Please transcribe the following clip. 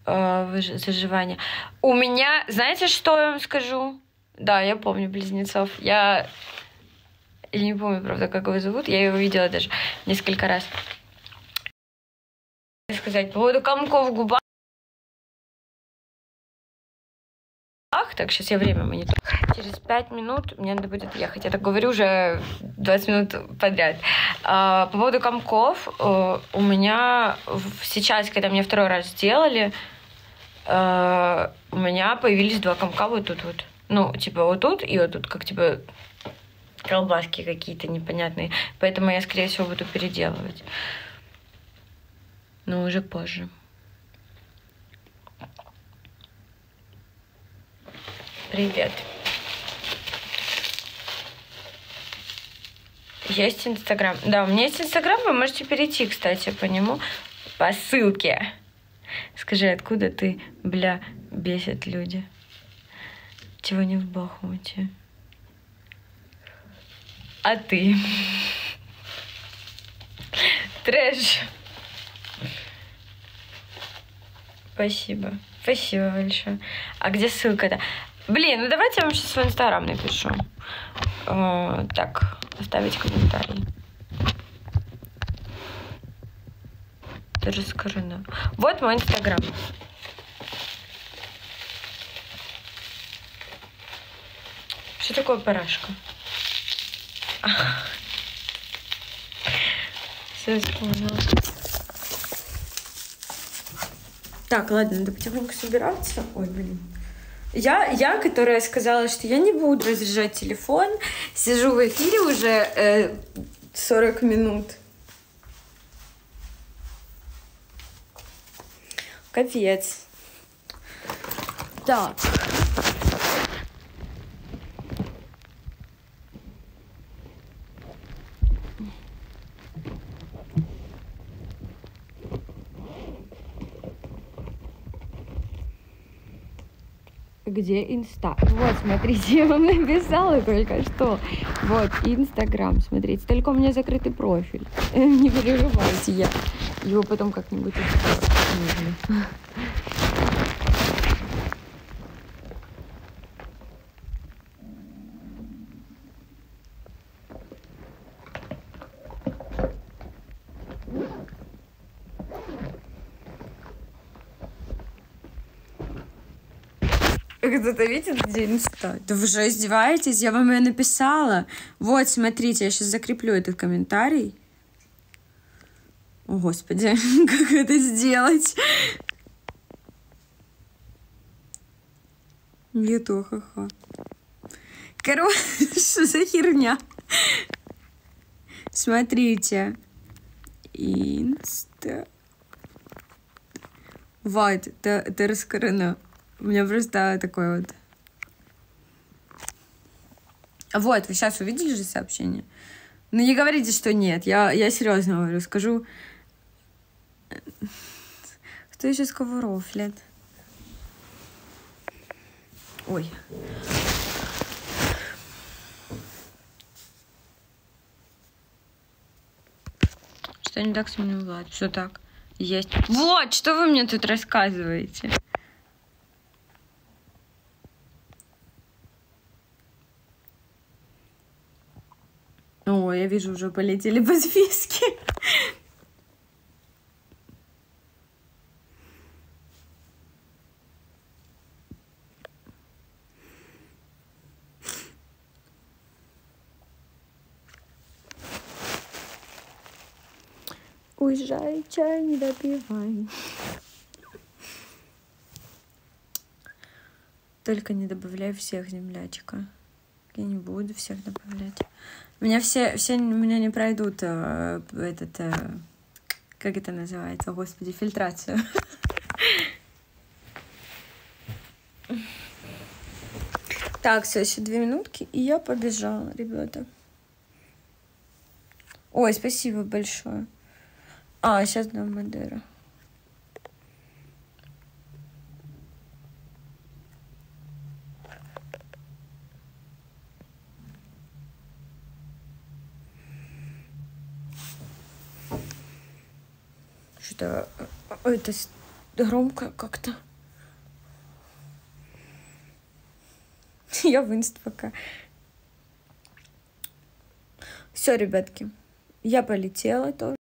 заживания. У меня, знаете, что я вам скажу? Да, я помню близнецов. Я не помню, правда, как его зовут. Я его видела даже несколько раз. Сказать по поводу комков в губах. Так, сейчас я время мониторю. Через 5 минут мне надо будет ехать. Я так говорю уже 20 минут подряд. По поводу комков, у меня сейчас, когда мне второй раз сделали, у меня появились 2 комка вот тут вот. Ну, типа вот тут и вот тут, как типа колбаски какие-то непонятные. Поэтому я, скорее всего, буду переделывать. Но уже позже. Привет. Есть Инстаграм. Да, у меня есть Инстаграм, вы можете перейти, кстати, по нему, по ссылке. Скажи, откуда ты, бля, бесят люди? Чего не в Бахмуте? А ты? Трэш. Спасибо. Спасибо большое. А где ссылка-то? Блин, ну давайте я вам сейчас в Инстаграм напишу. Так, оставить комментарий. Даже скажено. Вот мой Инстаграм. Что такое парашка? Все вспомнила. Так, ладно, надо потихоньку собираться. Ой, блин. Я, которая сказала, что я не буду разряжать телефон, сижу в эфире уже 40 минут. Капец. Так. Где Инста? Вот, смотрите, я вам написала только что. Вот, Инстаграм, смотрите. Только у меня закрытый профиль. Не переживайте, я его потом как-нибудь нужно. Кто-то видит, где Инста? Да вы же издеваетесь, я вам ее написала. Вот, смотрите, я сейчас закреплю этот комментарий. О, Господи, как это сделать? Не то, ха-ха. Короче, что за херня? Смотрите. Инста. Вот, это раскрыто. У меня просто такой вот. Вот, вы сейчас увидели же сообщение? Ну не говорите, что нет. Я серьезно говорю. Скажу. Кто еще сковорофлет? Ой. Что не так с моим Влад? Что так? Есть. Вот, что вы мне тут рассказываете? О, я вижу, уже полетели подписки. Уезжай, чай не допивай. Только не добавляй всех, землячка. Я не буду всех добавлять. У меня все у меня не пройдут как это называется, господи, фильтрацию. Так, все, еще 2 минутки, и я побежала, ребята. Ой, спасибо большое. Сейчас дам Мадера. Что-то это громко как-то. Я в инст пока. Все, ребятки, я полетела тоже.